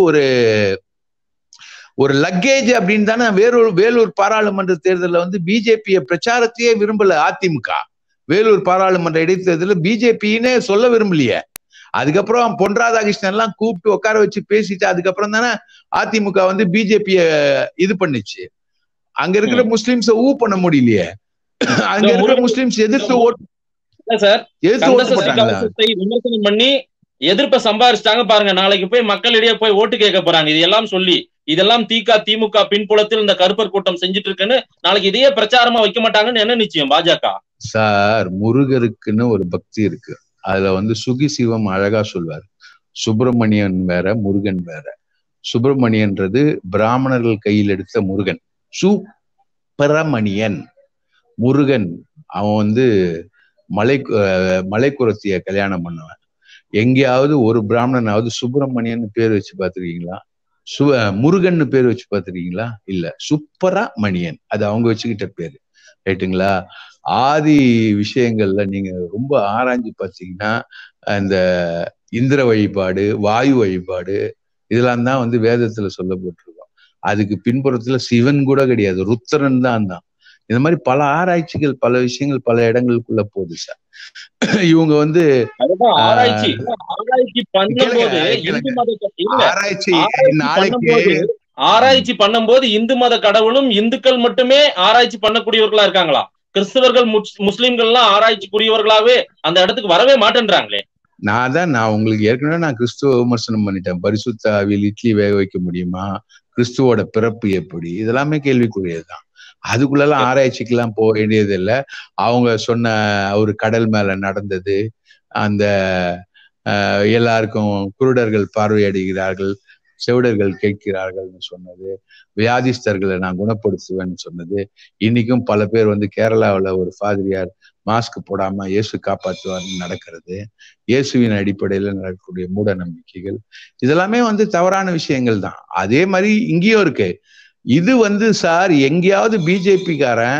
ஒரு லக்கேஜ் அப்படின்னு தானே. வேலூர் பாராளுமன்ற தேர்தலில் பிஜேபிய பிரச்சாரத்தையே விரும்பல அதிமுக. வேலூர் பாராளுமன்ற இடைத்தேர்தலில் பிஜேபின்னு சொல்ல விரும்பலையே. அதுக்கப்புறம் பொன் ராதாகிருஷ்ணன் எல்லாம் கூப்பிட்டு உட்கார வச்சு பேசிட்டு அதுக்கப்புறம் தானே அதிமுக பிஜேபிய இது பண்ணுச்சு. அங்க இருக்கிற முஸ்லிம்ஸ பண்ண முடியலையே. அங்க இருக்கிற முஸ்லிம்ஸ் எதிர்த்து ஓட்டு விமர்சனம் பண்ணி எதிர்ப்பை சம்பாதிச்சிட்டாங்க பாருங்க. நாளைக்கு போய் மக்களிடையே போய் ஓட்டு கேட்க போறாங்க. இதெல்லாம் சொல்லி இதெல்லாம் திமுக பின்புலத்தில் இந்த கருப்பர் கூட்டம் செஞ்சுட்டு இருக்குன்னு நாளைக்கு இதையே பிரச்சாரமா வைக்க மாட்டாங்கன்னு என்ன நிச்சயம் பாஜக? சார், முருகருக்குன்னு ஒரு பக்தி இருக்கு. அதுல சுகி சிவம் அழகா சொல்வார். சுப்பிரமணியன் வேற, முருகன் வேற. சுப்பிரமணியன்றது பிராமணர்கள் கையில் எடுத்த முருகன். சுப்பிரமணியன். முருகன் அவன் மலைக்குரத்திய கல்யாணம் பண்ணவன். எங்கேயாவது ஒரு பிராமணனாவது சுப்பிரமணியன் பேர் வச்சு பார்த்துருக்கீங்களா? முருகன் பேர் வச்சு பார்த்துருக்கீங்களா? இல்ல. சுப்பரமணியன் அது அவங்க வச்சுக்கிட்ட பேரு. ரைட்டுங்களா? ஆதி விஷயங்கள்ல நீங்க ரொம்ப ஆராய்ஞ்சு பார்த்தீங்கன்னா இந்த இந்திர வழிபாடு, வாயு வழிபாடு இதெல்லாம் தான் வேதத்துல சொல்லப்பட்டிருக்கும். அதுக்கு பின்புறத்துல சிவன் கூட கிடையாது, ருத்ரன் தான். இந்த மாதிரி பல ஆராய்ச்சிகள், பல விஷயங்கள் பல இடங்களுக்குள்ள போகுது சார். இவங்க ஆராய்ச்சி பண்ணும்போது இந்து மத கடவுளும் இந்துக்கள் மட்டுமே ஆராய்ச்சி பண்ணக்கூடியவர்களா இருக்காங்களா? கிறிஸ்தவர்கள் முஸ்லிம்கள் எல்லாம் ஆராய்ச்சிக்குரியவர்களாவே அந்த இடத்துக்கு வரவே மாட்டேன்றாங்களே. நான் உங்களுக்கு ஏற்கனவே கிறிஸ்துவ விமர்சனம் பண்ணிட்டேன். பரிசுத்த ஆவியில் இட்லி வேக வைக்க முடியுமா? கிறிஸ்துவோட பிறப்பு எப்படி? இதெல்லாமே கேள்விக்குரியதுதான். அதுக்குள்ளெல்லாம் ஆராய்ச்சிக்கெல்லாம் போக வேண்டியது இல்லை. அவங்க சொன்ன ஒரு கடல் மேல நடந்தது, அந்த எல்லாருக்கும் குருடர்கள் பார்வையடைகிறார்கள், செவிடர்கள் கேட்கிறார்கள்னு சொன்னது, வியாதிஸ்தர்களை நான் குணப்படுத்துவேன்னு சொன்னது. இன்னைக்கும் பல பேர் கேரளாவில் ஒரு ஃபாதிரியார் மாஸ்க் போடாம இயேசு காப்பாற்றுவார்னு நடக்கிறது. இயேசுவின் அடிப்படையில நடக்கக்கூடிய மூட நம்பிக்கைகள் இதெல்லாமே தவறான விஷயங்கள் தான். அதே மாதிரி இங்கேயும் இருக்கு. இது சார் எங்கேயாவது பிஜேபிக்காரன்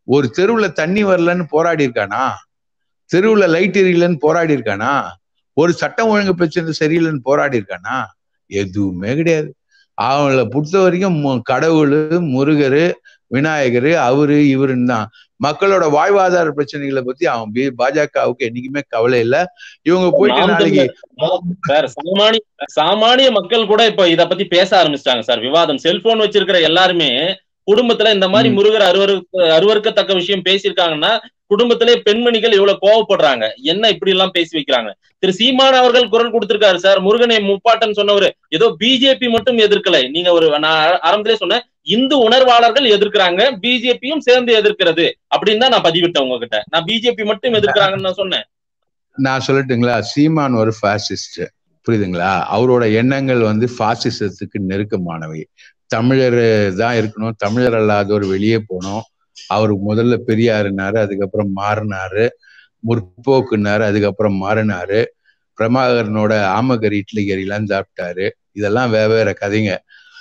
ஒரு தெருவுல தண்ணி வரலன்னு போராடி இருக்கானா? தெருவுல லைட் எரியலன்னு போராடி இருக்கானா? ஒரு சட்டம் ஒழுங்கு பிரச்சனை சரியில்லைன்னு போராடி இருக்கானா? எதுவுமே கிடையாது. அவங்கள பொறுத்த வரைக்கும் கடவுள், முருகரு, விநாயகரு, அவரு இவருன்னு தான். மக்களோட வாழ்வாதார பிரச்சனைகளை பத்தி அவன் பாஜகவுக்கு என்னைக்குமே கவலை இல்லை. இவங்க போயிட்டு நாளைக்கு சார் சாமானிய மக்கள் கூட இப்ப இத பத்தி பேச ஆரம்பிச்சிட்டாங்க சார். விவாதம் செல்போன் வச்சிருக்கிற எல்லாருமே குடும்பத்துல இந்த மாதிரி முருகர் அருவருக்கத்தக்க விஷயம் பேசியிருக்காங்கன்னா குடும்பத்திலே பெண்மணிகள் இவ்வளவு கோவப்படுறாங்க. என்ன இப்படி எல்லாம் பேசி வைக்கிறாங்க? திரு சீமான் அவர்கள் குரல் கொடுத்திருக்காரு சார். முருகனை முப்பாட்டன் சொன்னவரு ஏதோ பிஜேபி மட்டும் எதிர்க்கலை. நீங்க நான் ஆரம்பத்திலே சொன்னேன், இந்து உணர்வாளர்கள் எதிர்க்கிறாங்க, பிஜேபியும் சேர்ந்து எதிர்க்கிறது அப்படின்னு தான் நான் பதிவிட்டேன் உங்ககிட்ட. நான் பிஜேபி மட்டும் எதிர்க்கிறாங்கன்னு நான் சொன்னேன். நான் சொல்லட்டுங்களா? சீமான் ஒரு பாசிஸ்ட், புரியுதுங்களா? அவரோட எண்ணங்கள் பாசிசத்துக்கு நெருக்கமானவை. தமிழர் தான் இருக்கணும், தமிழர் அல்லாதவர் வெளியே போனோம். அவருக்கு முதல்ல பெரியாருனாரு, அதுக்கப்புறம் மாறினாரு, முற்போக்குனாரு, அதுக்கப்புறம் மாறினாரு, பிரபாகரனோட ஆமகரி இட்லி கறிலாம் சாப்பிட்டாரு. இதெல்லாம் வேற கதைங்க.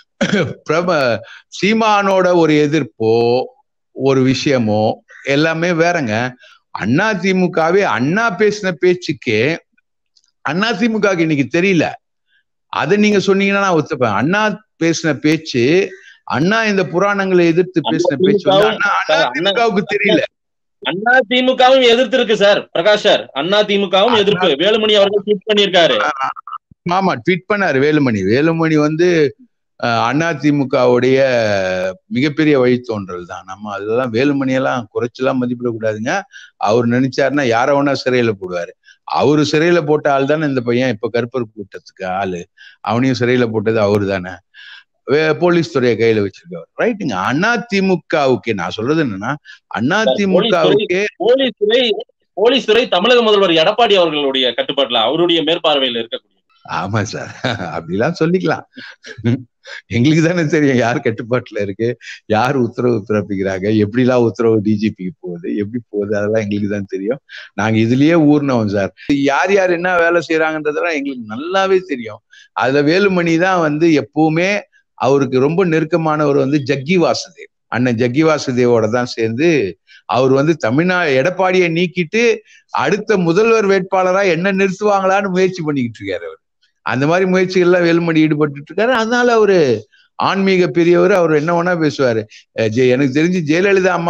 சீமானோட ஒரு எதிர்ப்போ ஒரு விஷயமோ எல்லாமே வேறங்க. அண்ணா திமுகவே அண்ணா பேசின பேச்சுக்கே அதிமுக இன்னைக்கு தெரியல. அதை நீங்க சொன்னீங்கன்னா நான் ஒத்துப்பேன். அண்ணா பேசின பேச்சு, அண்ணா இந்த புராணங்களை எதிர்த்து பேசின பேச்சு அதிமுகவுக்கு தெரியல. அண்ணா திமுகவும் எதிர்த்து இருக்கு சார் பிரகாஷ் சார். அண்ணா திமுகவும் எதிர்ப்பு வேலுமணி அவர்கள் ட்வீட் பண்ணியிருக்காரு. ஆமா, ட்வீட் பண்ணாரு வேலுமணி. வேலுமணி அண்ணா திமுகவுடைய மிகப்பெரிய வழித்தோன்றல் தான். நம்ம அதெல்லாம் வேலுமணியெல்லாம் குறைச்செல்லாம் மதிப்பிடக்கூடாதுங்க. அவர் நினைச்சாருன்னா யார வேணா சிறையில போடுவாரு. அவரு சிறையில போட்ட ஆள் தானே இந்த பையன் இப்ப கருப்பர் கூட்டத்துக்கு ஆளு. அவனையும் சிறையில போட்டது அவரு தானே. போலீஸ் துறையை கையில வச்சிருக்கவர். ரைட்டுங்க. அண்ணா திமுகவுக்கு நான் சொல்றது என்னன்னா, அண்ணா திமுகவுக்கு போலீஸ் துறை தமிழக முதல்வர் எடப்பாடி அவர்களுடைய கட்டுப்பாட்டுல, அவருடைய மேற்பார்வையில் இருக்கக்கூடிய. ஆமா சார், அப்படிலாம் சொல்லிக்கலாம். எங்களுக்கு தானே தெரியும் யார் கட்டுப்பாட்டுல இருக்கு, யார் உத்தரவு பிறப்பிக்கிறாங்க, எப்படிலாம் உத்தரவு டிஜிபிக்கு போகுது, எப்படி போகுது, அதெல்லாம் எங்களுக்கு தான் தெரியும். நாங்க இதுலயே ஊர்னோம் சார். யார் யார் என்ன வேலை செய்யறாங்கன்றதெல்லாம் எங்களுக்கு நல்லாவே தெரியும். அதுல வேலுமணி தான் எப்பவுமே அவருக்கு ரொம்ப நெருக்கமானவர் ஜக்கி வாசுதேவ். அண்ணன் ஜக்கி வாசுதேவோட தான் சேர்ந்து அவர் தமிழ்நாடு எடப்பாடியை நீக்கிட்டு அடுத்த முதல்வர் வேட்பாளரா என்ன நிறுத்துவாங்களான்னு முயற்சி பண்ணிக்கிட்டு இருக்காரு. அவர் அந்த மாதிரி முயற்சிகள்லாம் வேலுமணி ஈடுபட்டு இருக்காரு. அதனால அவரு ஆன்மீக பெரியவர். அவர் என்ன வேணா பேசுவாரு. எனக்கு தெரிஞ்சு ஜெயலலிதா அம்மா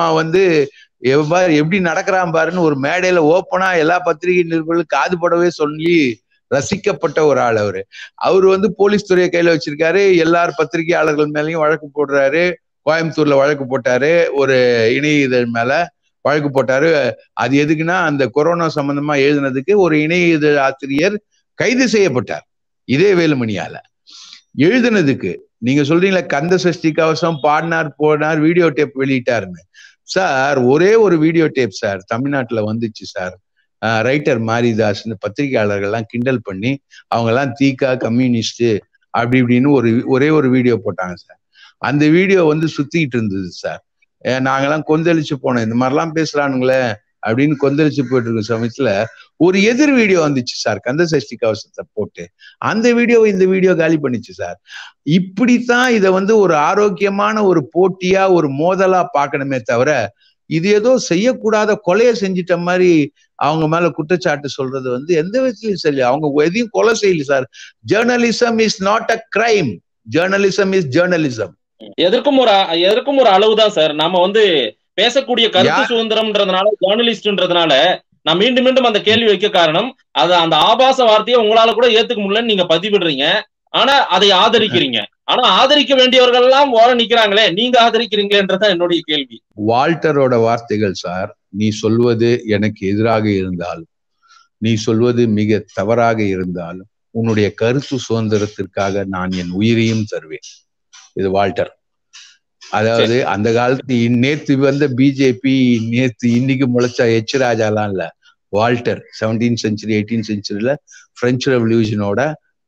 எப்படி நடக்கிறான் பாருன்னு ஒரு மேடையில ஓப்பனா எல்லா பத்திரிகை நிருபர்களும் காதுபடவே சொல்லி ரசிக்கப்பட்ட ஒரு ஆள் அவரு. அவரு போலீஸ் துறையை கையில வச்சிருக்காரு. எல்லார் பத்திரிகையாளர்கள் மேலேயும் வழக்கு போடுறாரு. கோயம்புத்தூர்ல வழக்கு போட்டாரு, ஒரு இணைய இதழ் மேல வழக்கு போட்டாரு. அது எதுக்குன்னா, அந்த கொரோனா சம்பந்தமா எழுதினதுக்கு ஒரு இணைய இதழ் ஆசிரியர் கைது செய்யப்பட்டார் இதே வேலுமணியால. எழுதுனதுக்கு நீங்க சொல்றீங்களா கந்த சஷ்டி கவசம் பாடினார் போனார் வீடியோ டேப் வெளியிட்டாருன்னு. சார் ஒரே ஒரு வீடியோ டேப் சார் தமிழ்நாட்டுல வந்துச்சு சார். ரைட்டர் மாரிதாஸ்ன்னு பத்திரிகையாளர்கள்லாம் கிண்டல் பண்ணி அவங்க எல்லாம் தீக்கா கம்யூனிஸ்ட் அப்படி இப்படின்னு ஒரே ஒரு வீடியோ போட்டாங்க சார். அந்த வீடியோ சுத்திக்கிட்டு இருந்தது சார். நாங்கெல்லாம் கொந்தளிச்சு போனோம், இந்த மாதிரிலாம் பேசுறானுங்களே அப்படின்னு கொந்தளிச்சு போயிட்டு இருக்க சமயத்துல ஒரு எதிர் வீடியோ வந்துச்சு சார், கந்த சஷ்டி கவசத்தை போட்டு. அந்த வீடியோ இந்த வீடியோ காலி பண்ணிச்சு சார். இப்படித்தான் இதை ஒரு ஆரோக்கியமான ஒரு போட்டியா ஒரு மோதலா பார்க்கணுமே தவிர, இது ஏதோ செய்யக்கூடாத கொலையை செஞ்சிட்ட மாதிரி அவங்க மேல குற்றச்சாட்டு சொல்றது எந்த விதத்திலையும் சரி. அவங்க எதையும் கொலை செய்யல sir. Journalism is not a crime, journalism is journalism. எதற்கும் ஒரு அளவுதான் சார். நாம பேசக்கூடிய கருத்து சுதந்திரம்ன்றதுனால, ஜேர்னலிஸ்ட்ன்றதுனால நான் மீண்டும் மீண்டும் அந்த கேள்வி வைக்க காரணம், அது அந்த ஆபாச வார்த்தையை உங்களால கூட ஏத்துக்க முடியலன்னு நீங்க பதிவிடுறீங்க. ஆனா அதை ஆதரிக்கிறீங்க. ஆனா ஆதரிக்க வேண்டியவர்கள் எல்லாம் ஓர நிக்கிறாங்களே, நீங்க ஆதரிக்கிறீங்களேன்றதான் என்னுடைய கேள்வி. வால்டரோட வார்த்தைகள் சார். நீ சொல்வது எனக்கு எதிராக இருந்தாலும், நீ சொல்வது மிக தவறாக இருந்தாலும், உன்னுடைய கருத்து சுதந்திரத்திற்காக நான் என் உயிரையும் தருவேன். இது வால்டர். அதாவது அந்த காலத்து நேத்து பிஜேபி நேத்து இன்னைக்கு முளைச்சா எச் ராஜாலாம் இல்ல, வால்டர் 17th century 18th centuryல பிரெஞ்சு ரெவல்யூஷனோட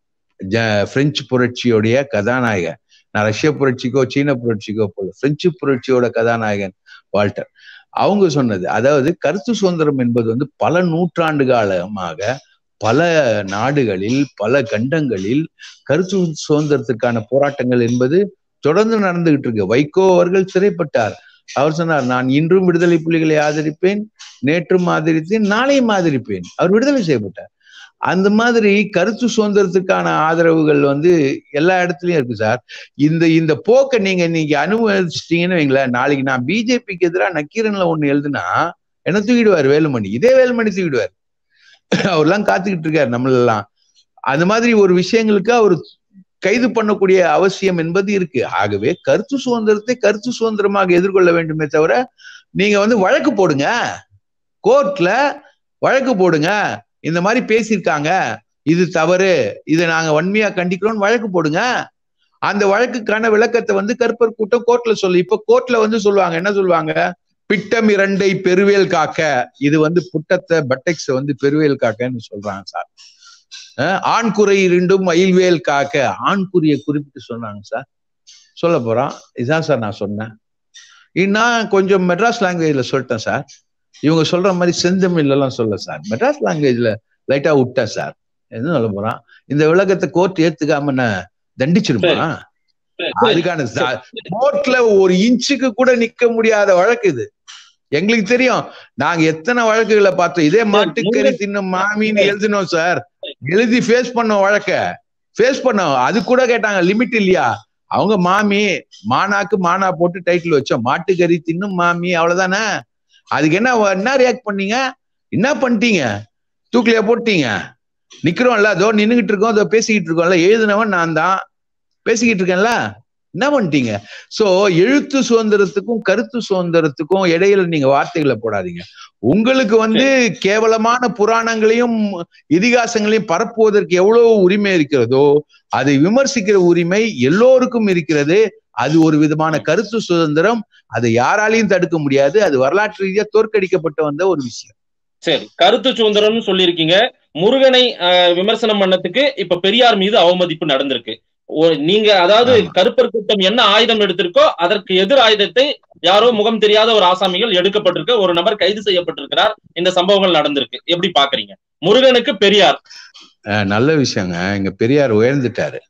பிரெஞ்சு புரட்சியோடைய கதாநாயகன். நான் ரஷ்ய புரட்சிக்கோ சீன புரட்சிக்கோ போல, பிரெஞ்சு புரட்சியோட கதாநாயகன் வால்டர். அவங்க சொன்னது, அதாவது கருத்து சுதந்திரம் என்பது பல நூற்றாண்டு காலமாக பல நாடுகளில் பல கண்டங்களில் கருத்து சுதந்திரத்துக்கான போராட்டங்கள் என்பது தொடர்ந்து நடந்துகிட்டு இருக்கு. வைகோ அவர்கள் சிறைப்பட்டார், அவர் சொன்னார், நான் இன்றும் விடுதலை புலிகளை ஆதரிப்பேன், நேற்றும் ஆதரித்தேன், நாளையும் ஆதரிப்பேன். அவர் விடுதலை செய்யப்பட்டார். அந்த மாதிரி கருத்து சுதந்திரத்துக்கான ஆதரவுகள் வந்து எல்லா இடத்துலயும் இருக்கு சார். இந்த போக்கை நீங்க அனுமதிச்சிட்டீங்கன்னு வைங்களேன், நாளைக்கு நான் பிஜேபிக்கு எதிராக நக்கீரன்ல ஒண்ணு எழுதுனா என்ன தூக்கிடுவார் வேலுமணி, இதே வேலுமணி தூக்கிடுவார். அவர்லாம் காத்துக்கிட்டு இருக்காரு நம்மளெல்லாம். அந்த மாதிரி ஒரு விஷயங்களுக்கு அவர் கைது பண்ணக்கூடிய அவசியம் என்பது இருக்கு. ஆகவே கருத்து சுதந்திரத்தை கருத்து சுதந்திரமாக எதிர்கொள்ள வேண்டுமே தவிர நீங்க வந்து வழக்கு போடுங்க, கோர்ட்ல வழக்கு போடுங்க, இந்த மாதிரி பேசியிருக்காங்க, இது தவறு, இதை நாங்க வன்மையா கண்டிக்கிறோம், வழக்கு போடுங்க. அந்த வழக்குக்கான விளக்கத்தை வந்து கருப்பர் கூட்டம் கோர்ட்ல சொல்லு. இப்ப கோர்ட்ல வந்து சொல்லுவாங்க, என்ன சொல்லுவாங்க, பிட்டம் 2 பெருவேல் காக்க, இது வந்து புட்டத்தை பட்டெக்ஸ் வந்து பெருவேல் காக்கன்னு சொல்றாங்க சார். ஆண்குறை 2 மயில்வேல் காக்க, ஆண்குறியை குறிப்பிட்டு சொன்னாங்க சார். சொல்ல போறான், இதுதான் சார் நான் சொன்னேன். நான் கொஞ்சம் மெட்ராஸ் லாங்குவேஜ்ல சொல்லிட்டேன் சார். இவங்க சொல்ற மாதிரி செந்தமிழ்ல எல்லாம் சொல்ல சார், மெட்ராஸ் லாங்குவேஜ்ல லைட்டா விட்டேன் சார். என்ன சொல்ல போறான், இந்த விளக்கத்தை கோர்ட் ஏத்துக்காம என்ன தண்டிச்சிருமா? அதுக்கான கோர்ட்ல ஒரு இன்ச்சுக்கு கூட நிக்க முடியாத வழக்கு இது. எங்களுக்கு தெரியும், நாங்க எத்தனை வழக்குகளை பார்த்தோம். இதே மாட்டுக்கறி தின்னும் மாமின்னு எழுதினோம் சார், எழுதி ஃபேஸ் பண்ணோம், வழக்க ஃபேஸ் பண்ணோம். அது கூட கேட்டாங்க, லிமிட் இல்லையா? அவங்க மாமி, மானாக்கு மானா போட்டு டைட்டில் வச்சோம், மாட்டுக்கறி தின்னும் மாமி, அவ்வளவுதானே. அதுக்கு என்ன ரியாக்ட் பண்ணீங்க, என்ன பண்ணிட்டீங்க, தூக்கிலியா போட்டீங்க? நிக்கிறோம்ல, அதோ நின்னுகிட்டு இருக்கோம், அதோ பேசிக்கிட்டு இருக்கோம்ல, எழுதினவன் நான் தான், பேசிக்கிட்டு இருக்கேன்ல, என்ன பண்ணிட்டீங்க? சோ எழுத்து சுதந்திரத்துக்கும் கருத்து சுதந்திரத்துக்கும் இடையில நீங்க வார்த்தைகளை போடாதீங்க. உங்களுக்கு வந்து கேவலமான புராணங்களையும் இதிகாசங்களையும் பரப்புவதற்கு எவ்வளவு உரிமை இருக்கிறதோ அதை விமர்சிக்கிற உரிமை எல்லோருக்கும் இருக்கிறது. அது ஒரு விதமான கருத்து சுதந்திரம், அதை யாராலையும் தடுக்க முடியாது. அது வரலாற்று ரீதியா தோற்கடிக்கப்பட்டு வந்த ஒரு விஷயம். சரி, கருத்து சுதந்திரம்னு சொல்லியிருக்கீங்க. முருகனை விமர்சனம் பண்ணதுக்கு இப்ப பெரியார் மீது அவமதிப்பு நடந்திருக்கு. நீங்க அதாவது கருப்பர் கூட்டம் என்ன ஆயுதம் எடுத்திருக்கோ அதற்கு எதிர் ஆயுதத்தை யாரோ முகம் தெரியாத ஒரு ஆசாமிகள் எடுக்கப்பட்டிருக்க, ஒரு நபர் கைது செய்யப்பட்டிருக்கிறார், இந்த சம்பவங்கள் நடந்திருக்கு. எப்படி பாக்குறீங்க? முருகனுக்கு பெரியார் நல்ல விஷயங்க. இங்க பெரியார் உயர்ந்துட்டாரு.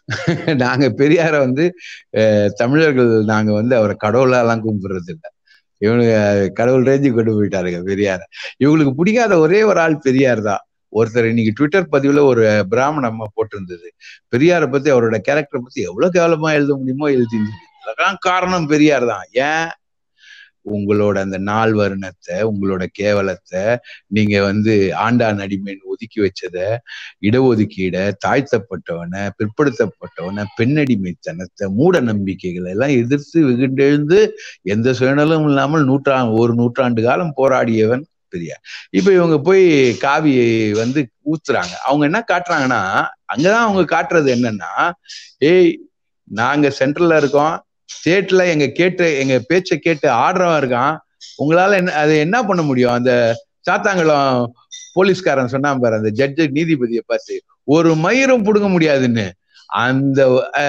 நாங்க பெரியார வந்து தமிழர்கள் நாங்க வந்து அவரை கடவுளாலாம் கும்பிடுறது இல்லை. இவனுக்கு கடவுள் ரேஞ்சி கொண்டு போயிட்டாருங்க பெரியார. இவங்களுக்கு பிடிக்காத ஒரே ஒரு ஆள் பெரியார் தான். ஒருத்தர் இன்னைக்கு ட்விட்டர் பதிவுல ஒரு பிராமண அம்மா போட்டிருந்தது, பெரியாரை பத்தி அவரோட கேரக்டரை பத்தி எவ்வளவு கேவலமா எழுத முடியுமோ எழுதி. அதெல்லாம் காரணம் பெரியார் தான். ஏன்? உங்களோட அந்த நாள் வருணத்தை, உங்களோட கேவலத்தை, நீங்க வந்து ஆண்டான் அடிமைன்னு ஒதுக்கி வச்சத, இடஒதுக்கீட, தாழ்த்தப்பட்டவனை, பிற்படுத்தப்பட்டவனை, பெண்ணடிமைத்தனத்தை, மூட நம்பிக்கைகளை எல்லாம் எதிர்த்து வெகுண்டெழுந்து எந்த சுயநலும் இல்லாமல் ஒரு நூற்றாண்டு காலம் போராடியவன் பெரியார். இப்ப இவங்க போய் காவி வந்து ஊத்துறாங்க. அவங்க என்ன காட்டுறாங்கன்னா, அங்கதான் அவங்க காட்டுறது என்னன்னா, ஏய் நாங்க சென்ட்ரல்ல இருக்கோம், ஸ்டேட்ல எங்க பேச்சை கேட்டு ஆடுறவன் இருக்கான், உங்களால அதை என்ன பண்ண முடியும்? அந்த சாத்தாங்குளம் போலீஸ்காரன் சொன்னான் பாரு, அந்த ஜட்ஜு நீதிபதியை பார்த்து, ஒரு மயிரும் புடுங்க முடியாதுன்னு. அந்த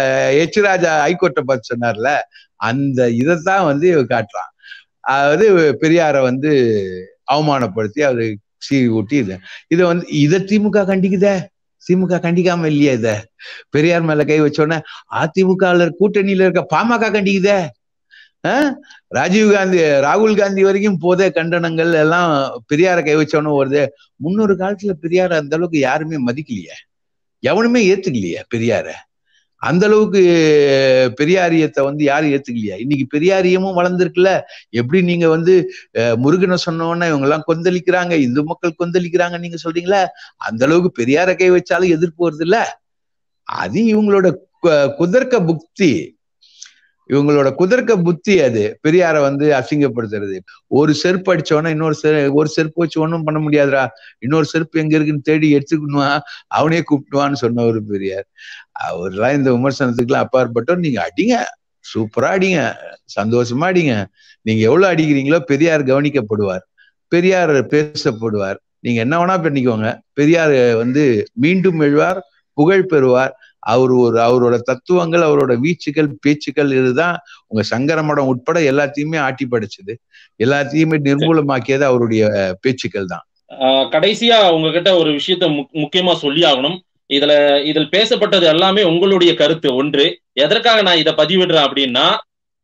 எச் ராஜா ஹைகோர்ட்டை பார்த்து சொன்னார்ல, அந்த இதைத்தான் வந்து காட்டுறான். அதாவது பெரியார வந்து அவமானப்படுத்தி அவரு சீறி ஊட்டி இதை வந்து இதை திமுக கண்டிக்குதே. திமுக கண்டிக்காம இல்லையா? இத பெரியார் மேல கை வச்சோடனே அதிமுக கூட்டணியில இருக்க பாமக கண்டிக்குதே. ராகுல் காந்தி வரைக்கும் போதே கண்டனங்கள் எல்லாம் பெரியார கை வச்சோன்னு வருது. முன்னொரு காலத்துல பெரியார அந்த அளவுக்கு யாருமே மதிக்கலையே, எவனுமே ஏத்துக்கலையே பெரியார. அந்த அளவுக்கு பெரியாரியத்தை வந்து யாரும் ஏத்துக்கலையா? இன்னைக்கு பெரியாரியமும் வளர்ந்துருக்குல்ல. எப்படி நீங்க வந்து முருகனை சொன்னோன்னா இவங்க எல்லாம் கொந்தளிக்கிறாங்க, இந்து மக்கள் கொந்தளிக்கிறாங்க நீங்க சொல்றீங்களா, அந்த அளவுக்கு பெரியார கை வச்சாலும் எதிர்ப்பு வருது இல்ல. அது இவங்களோட குதர்க்க புத்தி, இவங்களோட குதர்க்க புத்தி. அது பெரியார வந்து அசிங்கப்படுத்துறது. ஒரு செருப்பு அடிச்சோன்னா ஒரு செருப்பு வச்சு ஒன்றும் பண்ண முடியாதுடா, இன்னொரு செருப்பு எங்க இருக்குன்னு தேடி எடுத்துக்கணுவா, அவனே கூப்பிட்டுவான்னு சொன்ன ஒரு பெரியார். அவர்லாம் இந்த விமர்சனத்துக்குலாம் அப்பாற்பட்டோம். நீங்க அடிங்க, சூப்பரா அடிங்க, சந்தோஷமா அடிங்க. நீங்க எவ்வளவு அடிக்கிறீங்களோ பெரியார் கவனிக்கப்படுவார், பெரியார் பேசப்படுவார். நீங்க என்ன வேணா பண்ணிக்கோங்க, பெரியார் வந்து மீண்டும் எழுவார், புகழ் பெறுவார். அவரோட தத்துவங்கள், அவரோட வீச்சுகள், பேச்சுக்கள், இதுதான் உங்க சங்கர மடம் உட்பட எல்லாத்தையுமே ஆட்டி படைச்சது, எல்லாத்தையுமே நிர்மூலமாக்கியது அவருடைய பேச்சுக்கள் தான். கடைசியா உங்ககிட்ட ஒரு விஷயத்த முக்கியமா சொல்லி ஆகணும். இதில் பேசப்பட்டது எல்லாமே உங்களுடைய கருத்து ஒன்று. எதற்காக நான் இதை பதிவிடுறேன் அப்படின்னா,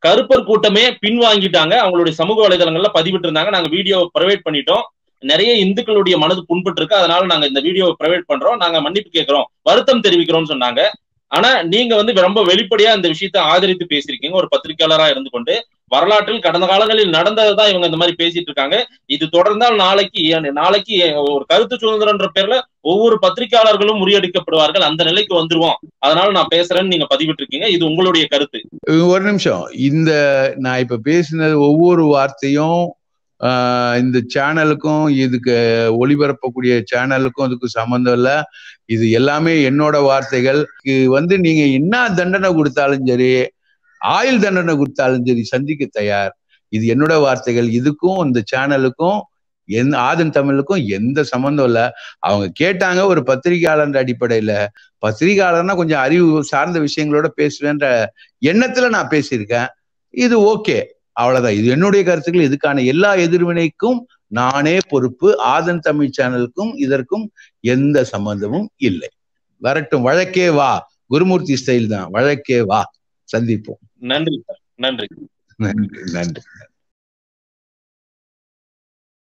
கருப்பர் கூட்டமே பின்வாங்கிட்டாங்க. அவங்களுடைய சமூக வலைதளங்கள்ல பதிவிட்டு இருந்தாங்க. நாங்க வீடியோ பிரைவேட் பண்ணிட்டோம். நிறைய இந்துக்களுடைய மனது புண்பட்டு இருக்கு, அதனால நாங்க இந்த வீடியோவை பிரைவேட் பண்றோம், நாங்க மன்னிப்பு கேட்கிறோம், வருத்தம் தெரிவிக்கிறோம்னு சொன்னாங்க. ஆனா நீங்க ரொம்ப வெளிப்படையா இந்த விஷயத்தை ஆதரித்து பேசியிருக்கீங்க. ஒரு பத்திரிகையாளரா இருந்து கொண்டு வரலாற்றில் கடந்த காலங்களில் நடந்ததுதான் இவங்க இந்த மாதிரி பேசிட்டு இருக்காங்க. இது தொடர்ந்தால் நாளைக்கு ஒரு கருத்து சுதந்திரன்ற பேர்ல ஒவ்வொரு பத்திரிகையாளர்களும் முறியடிக்கப்படுவார்கள், அந்த நிலைக்கு வந்துருவோம், அதனால நான் பேசுறேன்னு நீங்க பதிவிட்டு இருக்கீங்க. இது உங்களுடைய கருத்து. ஒரு நிமிஷம். நான் இப்ப பேசினது ஒவ்வொரு வார்த்தையும் இந்த சேனலுக்கும் இதுக்கு ஒளிபரப்பக்கூடிய சேனலுக்கும் அதுக்கு சம்பந்தம் இல்ல. இது எல்லாமே என்னோட வார்த்தைகள். நீங்க என்ன தண்டனை கொடுத்தாலும் சரி, ஆயுள் தண்டனை கொடுத்தாலும் சரி சந்திக்க தயார். இது என்னோட வார்த்தைகள். இதுக்கும் இந்த சேனலுக்கும் ஆதன் தமிழுக்கும் எந்த சம்பந்தம் இல்ல. அவங்க கேட்டாங்க ஒரு பத்திரிகையாளர் அடிப்படையில. பத்திரிகையாளர்னா கொஞ்சம் அறிவு சார்ந்த விஷயங்களோட பேசுவேன்ற எண்ணத்துல நான் பேசியிருக்கேன். இது ஓகே, அவ்வளவுதான். இது என்னுடைய கருத்துக்கள். இதுக்கான எல்லா எதிர்வினைக்கும் நானே பொறுப்பு. ஆதன் தமிழ் சேனலுக்கும் இதற்கும் எந்த சம்பந்தமும் இல்லை. வரட்டும், வழக்கே வா. குருமூர்த்தி ஸ்டைல் தான், வழக்கே வா, சந்திப்போம். நன்றி சார். நன்றி. நன்றி. நன்றி.